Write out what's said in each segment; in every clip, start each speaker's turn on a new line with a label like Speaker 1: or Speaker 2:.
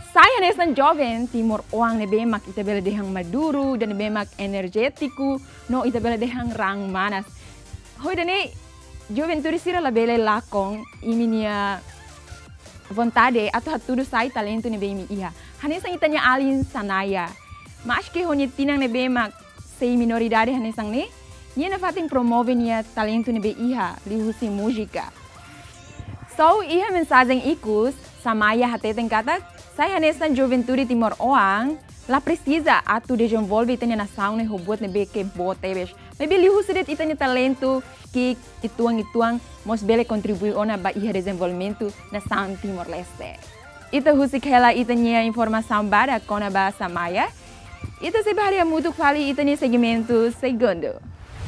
Speaker 1: Saya nesan jovem timor oang nebemak ita bela dehang maduro dan nebemak energetiku no ita bela dehang rang manas. Hoi dane joventuri sira la bela lakong iminia vontade atau hatudu sai talento nebemi iha. Hanesan itanya alin sanaya. Mas que honi tinang nebemak sei minoridade hanesan ne. Nia na fatin promove nia talento nebe iha lihusi música. So iha mensagem ikus samaya hateten kata saya hanesan juventude timor oang la precisa atu desenvolve itanya nação ne robot nebe que botebes. Maybe lihusidet itanya talento que ituang mos bele contribui ona ba iha desenvolvimento nação Timor Leste. Ita husik hela itanya informação bara kona ba samaya. Ita se baharia muito fali itanya segmento segundo.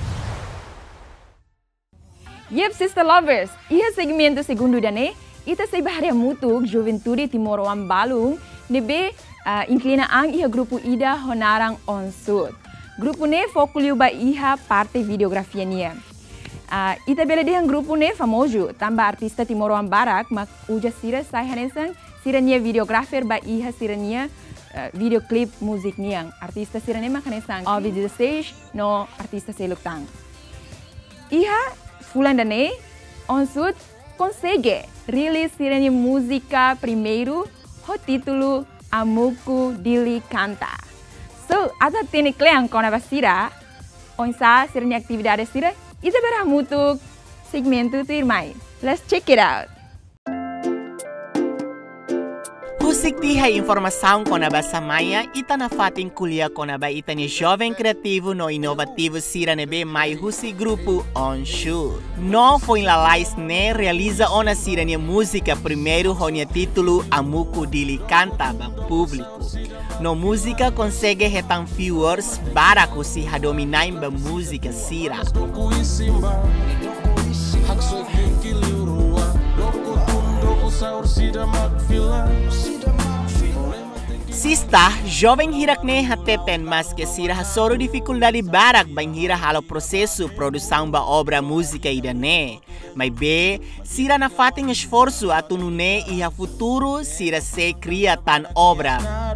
Speaker 1: Yep, sister lovers, iha segmento segundo dane, ita se baharia muito juventude Timor Oang balung nebe inclina ang iha grupo ida honarang onsud. Grupo ne fokuliu ba iha parte videografia nia. Ita bela dehang grupo ne famoso, tamba artista Timor Oang barak mak uja sira sai hanesan sira nia videografer ba iha sira nia videoclip musik niang. Artista sira ne mak hanesan Ovi 16 no artista seluktang. Iha fulan dane onsud consegue rilis sira nia música primeiro ho título Amuku Dili Canta. So, ata tene kleang kona basira, onsa sira nia atividade sira, ita berah mutuk segmento tirmai. Let's check it out.
Speaker 2: Husik tiha informação com a Samaya, ita na fatin kuliah com a ita ni jovem criativo no inovativo sira nebe mai husi grupo Onsud. No foi la lais ne realiza ona sira ni música primeiro honia título Amuku Dili Canta ba público. No música consegue retan viewers para kusi hadominain ba música sira. Sista, jovem hirakne hateten mas que sira hasoro dificuldade barak bang hira halo processo produção ba obra música idane. Mas be, sira na fatin esforço atunune e a futuro sira se cria tan obra.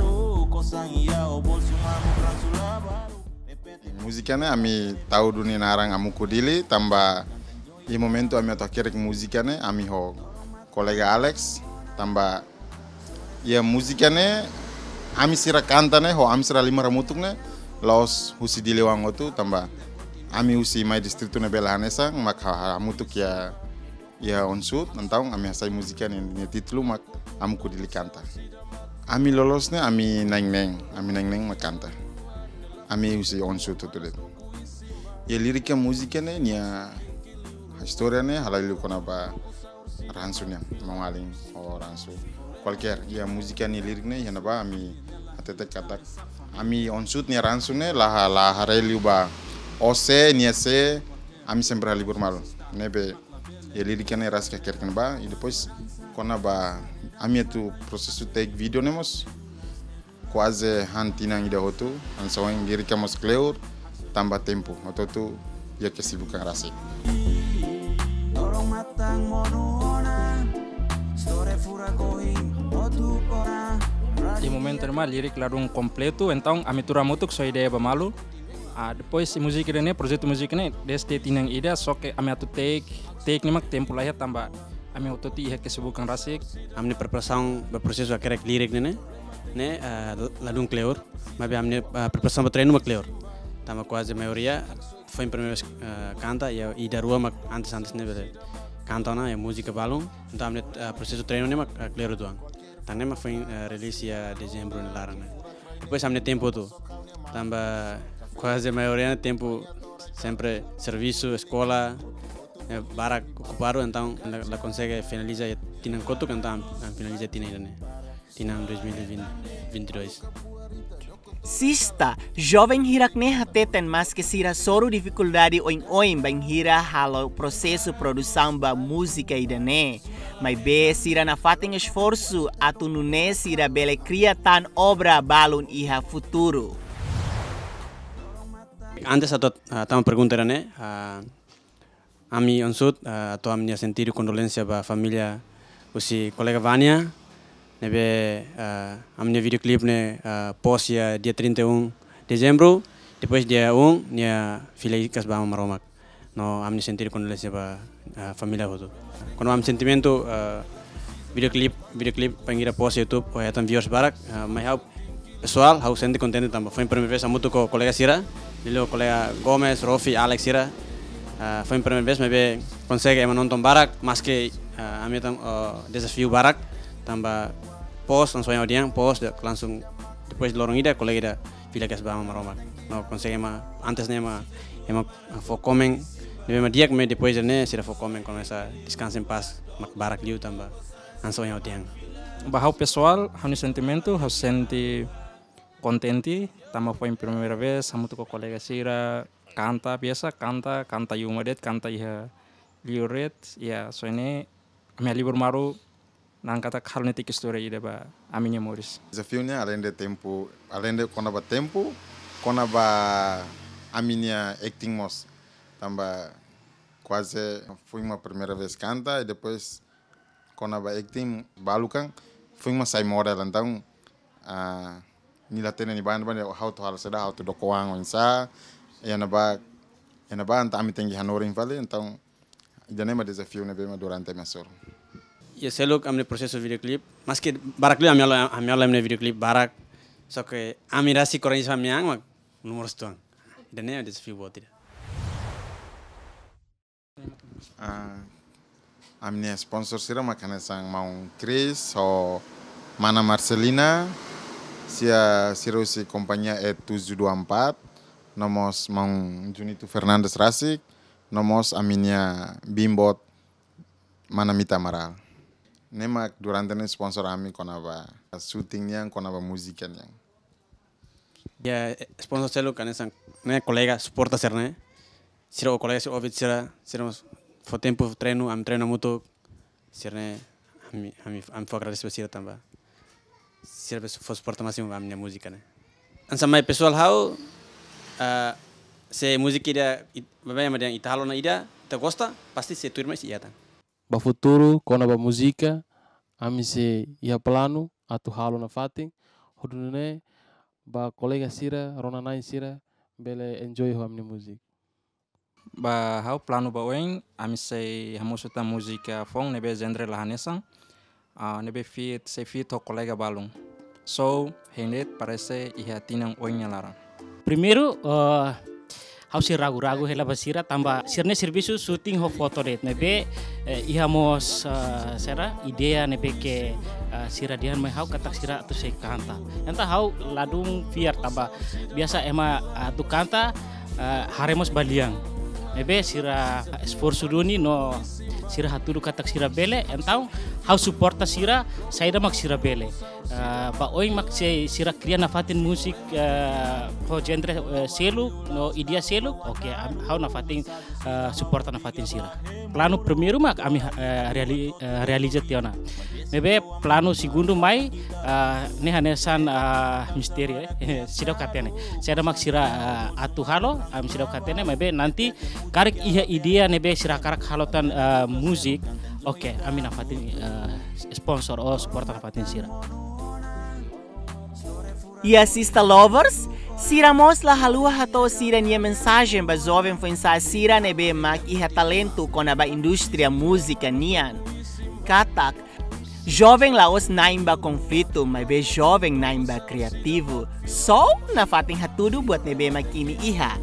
Speaker 3: Música né, ami tahu dunia narang Amuku Dili tambah di momento ami atokirek música né, ami ho kolega Alex tambah ya música né, ami sira canta né, ho ami sira lima ramutuk né, laos husi dili wango tu tambah ami husi mai distrito ne bela hanesa mak ramutuk ya onsud nantau ami hasai música né, título mak Amuku Dili Canta. Ami lolos né, ami neng mak canta. Ami usi onsud tutulet. Ya liriknya musiknya ne nia historia ne halailu kona ba ransunya mengaling ransu. Qualquer ya musiknya ni liriknya ya naba ami atetek katak. Ami onsud nia ransunya lah harailu ba ose nia se ami sempre halibur malu. Nebe ya liriknya ne ras kekerkan ba e depois kona ba ami tu prosesu take video ne mos quase hantinang ida hotu ansoeng diri kamos kleur tambah tempo atau tu ya kesibukan rasik.
Speaker 4: Di momento terma lirik larung completo então a mitura mutuk so ideia bamalu. Depois musik ini projeto musik ini deste tinang ida so que ami atu take ni mak tempo lah ya tambah ami ototi ya kesibukan rasik.
Speaker 5: Amni preparação berproses akhirnya lirik ne ladung kleur, mas amne preparação para treino mak kleur. Tama quase a maioria foi em primeira canta e da rua mak antes ne canta na música balão, então amne processo treino ne mak kleur tuang. Tane mak foi release ya dezembro ne larang. Depois amne tempo tu, tamba quase a maioria tempo sempre serviço, escola, barak ocupado, então la consegue finaliza tinang kotu então finaliza tinang Tinang 2022.
Speaker 2: Sista, jovem hirakne hateten mas que sira soro dificuldade oin bang hira halo processo produção ba música idane. Mas be sira na fatin esforço atunune sira bele cria tan obra balun iha futuro.
Speaker 5: Antes atau tama pergunta ne ami onsud atau amnia sentir condolência ba família usi colega Vânia nebe amne video clip ne post ya dia 31 dezembro, depois dia nia fileikas ba maromak. No amne sentir condolência ba família hotu. Quando am sentimento video clip pangira post YouTube o tan viewers barak, mai hau pessoal hau senti contente tamba. Foi a primeira vez amuto com colega Sira, lilo colega Gomes, Rofi, Alex Sira. Foi a primeira vez me consegue nonton barak, mas que a minha desafio barak tambah post langsung yang audiang post langsung depois de lorong ida colega ida fila kas bama maroma no consegue antes ne fo komen de dia que depois ne sira fo komen começa descansa em paz mak barak liu tambah langsung yang audiang
Speaker 4: bahau pessoal hau sentimento hau senti contente tambah foi a primeira vez hamu tu colega Sira canta biasa canta yumadet canta iha liuret ya so ini minha libur maru nang kata hal netik história ida ba aminha Moris.
Speaker 3: Desafiunya além de tempo, além de tempo, quando a minha acting mos, tambah quase fui uma primeira vez canta e depois quando acting balukan fui uma sai model então nila tena ni ban how to hal seda how to dokoang onsa na ba anta ami tengi hanoring vale então janema desafio na bema durante mesor.
Speaker 5: Ya seluk amne proseso videoclip, mas que barak li amyala amne videoclip barak, so que amirasi korang isa amyang mak nomor stuang. Dan ne desafio buat tidak.
Speaker 3: Amne sponsor sira makanya sang mau Chris o Mana Marcelina, sia si kompanיה E724, nomos mau Junito Fernandes Rasik, nomos aminia Bimbot Mana Mita Maral. Nemak durante ne sponsor ami konaba shootingnya konaba musikannya.
Speaker 5: Ya sponsor seluk kan sang ne kolega suporta serne. Sira o kolega si ovid sira fo tempo treino am treino mutu sirne am fo agradecer sira tamba. Sira fo suporta masih amnya musika ne. An samai pessoal hau se musika ida baba yang italo na ida ta gosta pasti se tuir mais iata.
Speaker 6: Ba futuro kona ba música ami se ia plano atu halo na fating hodune ba kolega Sira rona nai Sira bele enjoy ho amni music
Speaker 4: ba hau plano ba weng ami se hamusuta música fong nebe genre lahanesang nebe fit ho kolega balung so hendet parece iha tinang oingnya larang.
Speaker 7: Primeiro hau si ragu-ragu hela basira tambah sirne serviço shooting ho foto det nebe ihamos sera idea nebe ke sira dian mai hau katak sira tu se kanta enta hau ladung fiar tambah biasa ema tu kanta haremos baliang nebe sira esforço duni no sira haturu katak sira bele entau hau suporta sira saida mak sira bele ba oi mak se sira kria na fatin musik ho genre selu no idea selu oke hau na fatin suporta na fatin sira plano primeiro mak ami realiza tiona nebe plano segundo mai ne hanesan misteri sira katene sira mak sira atu halo am sira katene mebe nanti karek iha idea nebe sira karak halotan musik oke ami na fatin sponsor o suporta na fatin sira.
Speaker 2: E assista lovers, Sira mosla halua hato Sira nia mensagem ba jovem foi sa Sira nebe mak iha talento kona ba indústria música nian. Katak, jovem laos naimba conflito, mas be jovem naimba criativo. So, na fating hatudo buat nebe makini iha.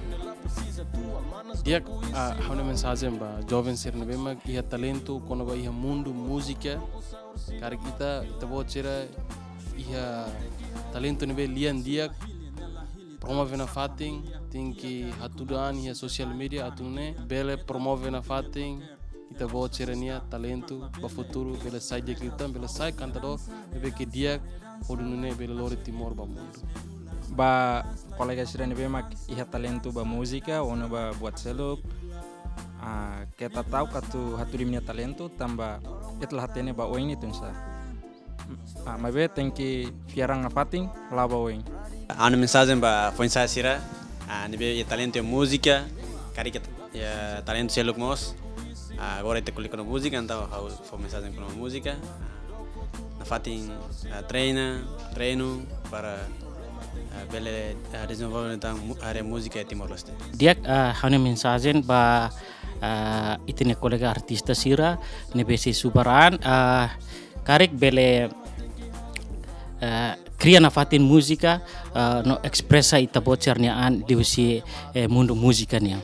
Speaker 6: Dia hauna mensagem ba jovem Sira nebe mak iha talento kona ba iha mundo música. Kar kita buat Sira iha talento nebe lian dia promove na fating tinki hatudan ia social media atune bele promove na fating kita bawa cerenia talento ba futuro bele sai de kita bele sai cantador nebe ke dia hodunune bele lori timor ba mundo
Speaker 4: ba kolega Sira nebe mak iha talento ba música ona ba buat seluk kita tahu katu haturi minha talento tamba itlah hatene ba oing itu sa mabe tenki fiarang na fating laba oing.
Speaker 5: Anu mensagem ba foi sa Sira nebe talento música cari que talento seluk mos agora te kulik na música então hau foi mensagem com música na fatin treino para bele desenvolvimento tentang area música Timor Leste.
Speaker 7: Dia hanya mensajen ba itine kolega artista sira ne besi subaran karek bele cria na fatin música no expressa ita bocerniaan di usi mundo música nia.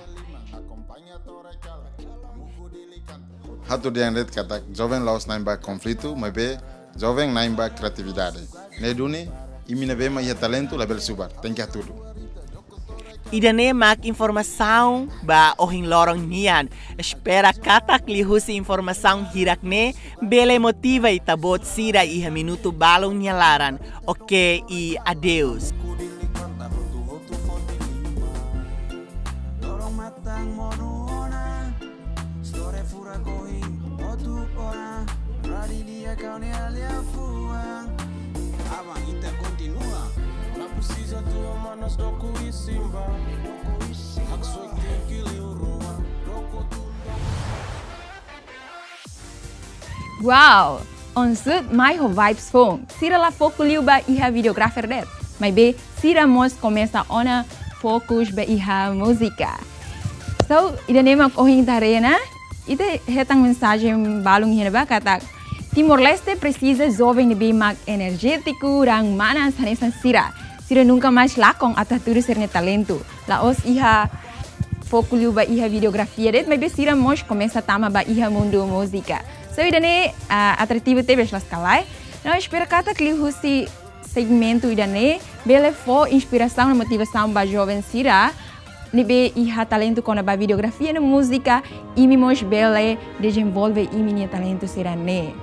Speaker 3: Hatu dia yang kata jovem laos naimba conflito, mas be jovem naimba criatividade. Ne duni imina be mais talento label subar. Tem que tudo.
Speaker 2: Idane mak informação ba ohin lorong nian. Espera katak lihusi informação hirakne bele motiva itabot sira iha minuto balong nyalaran. Ok e adeus.
Speaker 1: Wow, onsut mai ho vibes phone. Sira la foco liu ba iha videographer det. Mai be sira mos começa ona focus ba iha música. So, ida nema kohin tarena, ida hetang mensagem balung hina ba kata Timor Leste precisa jovem de bem mais energético, rang manas hanesan sira. Sira nunca mais lakong atau tudo serne talento. La os iha foco liu ba iha videografia det, mai be sira mos começa tama ba iha mundo música. So, idane atrativo tebes las kalai. Não espera kata klihusi segmento idane bele fo inspiração e motivação ba jovem sira. Nibe iha talento com a videografia na música e mimos bele desenvolve minha talento sira ne.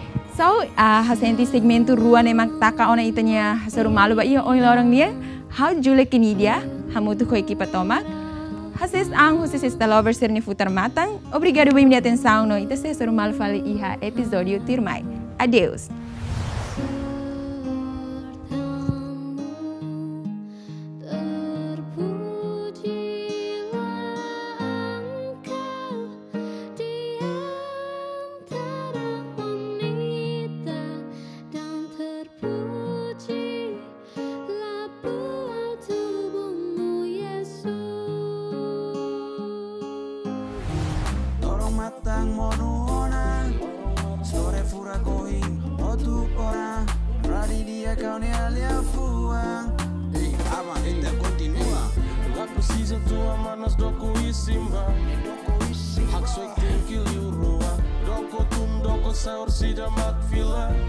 Speaker 1: So, hasenti segmento rua ne magtaka ona itanya hasarumalu ba iha oi lorong nia. How jule kinidia hamutu ko equipa tomak. Hasis ang husis esta lover ser ni futar matang. Obrigado bem minha atenção no ita se sarumalu fali iha episódio tirmai. Adeus.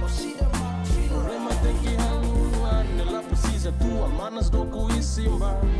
Speaker 8: Tua manas do Simba.